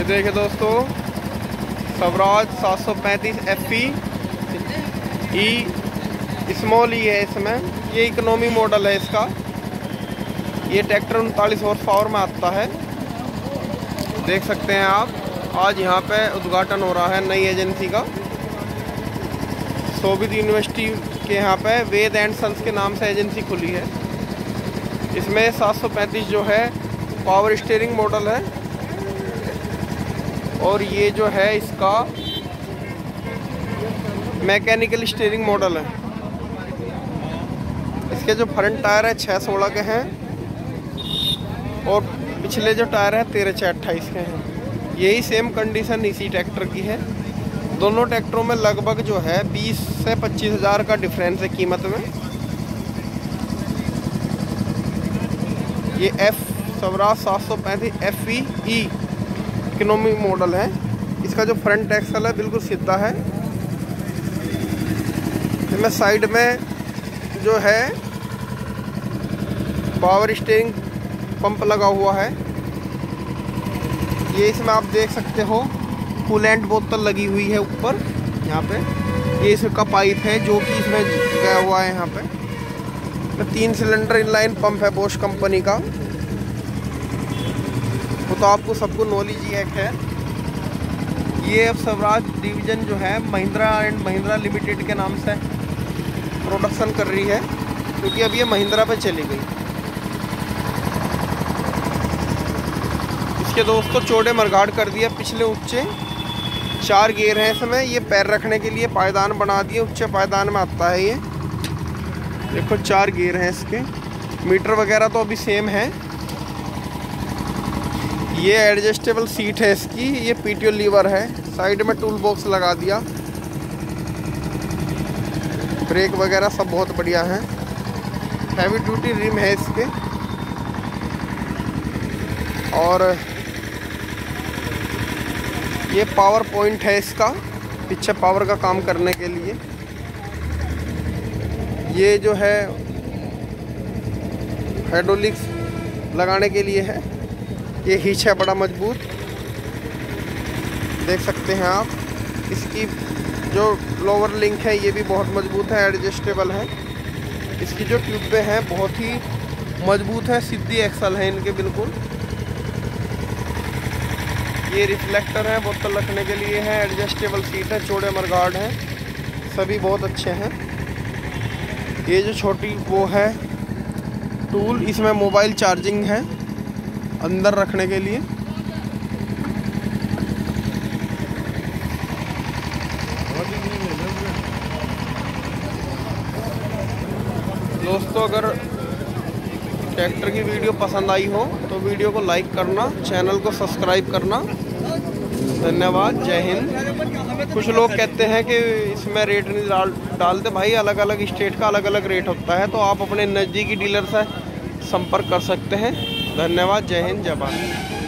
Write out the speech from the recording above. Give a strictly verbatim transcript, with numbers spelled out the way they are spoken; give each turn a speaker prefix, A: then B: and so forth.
A: ये देखिए दोस्तों, स्वराज सात सौ पैंतीस एफ ई ई स्मॉल ही है इसमें। ये इकोनॉमी मॉडल है इसका। ये ट्रैक्टर उनतालीस हॉर्स पावर में आता है। देख सकते हैं आप, आज यहाँ पे उद्घाटन हो रहा है नई एजेंसी का। सोभित यूनिवर्सिटी के यहाँ पे वेद एंड सन्स के नाम से एजेंसी खुली है। इसमें सात सौ पैंतीस जो है पावर स्टीयरिंग मॉडल है, और ये जो है इसका मैकेनिकल स्टीयरिंग मॉडल है। इसके जो फ्रंट टायर है छः सोलह के हैं, और पिछले जो टायर है तेरह छः अट्ठाईस के हैं। यही सेम कंडीशन इसी ट्रैक्टर की है। दोनों ट्रैक्टरों में लगभग जो है बीस से पच्चीस हज़ार का डिफरेंस है कीमत में। ये एफ स्वराज सात सौ पैंतीस F E E economy model है। इसका जो फ्रंट एक्सल है बिल्कुल सीधा है। इसमें साइड में जो है पावर स्टीयरिंग पंप लगा हुआ है। ये इसमें आप देख सकते हो कूलेंट बोतल लगी हुई है ऊपर यहाँ पे। ये इसका पाइप है जो कि इसमें गया हुआ है यहाँ पे। तीन सिलेंडर इनलाइन पंप है बोश कंपनी का। वो तो आपको सबको नॉलेज ही है। ये अब स्वराज डिवीज़न जो है महिंद्रा एंड महिंद्रा लिमिटेड के नाम से प्रोडक्शन कर रही है, क्योंकि अब ये महिंद्रा पे चली गई। इसके दोस्तों चौड़े मरघाड़ कर दिया, पिछले ऊंचे चार गियर हैं इसमें। ये पैर रखने के लिए पायदान बना दिए, ऊंचे पायदान में आता है ये। देखो चार गियर हैं इसके। मीटर वगैरह तो अभी सेम है। ये एडजस्टेबल सीट है इसकी। ये पीटीओ लीवर है। साइड में टूल बॉक्स लगा दिया। ब्रेक वगैरह सब बहुत बढ़िया है। हैवी ड्यूटी रिम है इसके, और ये पावर पॉइंट है इसका पीछे पावर का काम करने के लिए। ये जो है हाइड्रोलिक्स लगाने के लिए है। ये हिच है बड़ा मजबूत, देख सकते हैं आप। इसकी जो लोअर लिंक है ये भी बहुत मजबूत है, एडजस्टेबल है। इसकी जो ट्यूबें हैं बहुत ही मजबूत है, सीधी एक्सल है इनके बिल्कुल। ये रिफ्लेक्टर है, बोतल रखने के लिए है। एडजस्टेबल सीट है, चौड़े मरघाड़ हैं, सभी बहुत अच्छे हैं। ये जो छोटी वो है टूल, इसमें मोबाइल चार्जिंग है अंदर रखने के लिए। दोस्तों अगर ट्रैक्टर की वीडियो पसंद आई हो तो वीडियो को लाइक करना, चैनल को सब्सक्राइब करना। धन्यवाद, जय हिंद। कुछ लोग कहते हैं कि इसमें रेट नहीं डाल डालते भाई, अलग अलग स्टेट का अलग अलग रेट होता है, तो आप अपने नज़दीकी डीलर से संपर्क कर सकते हैं। धन्यवाद, जय हिंद, जय भारत।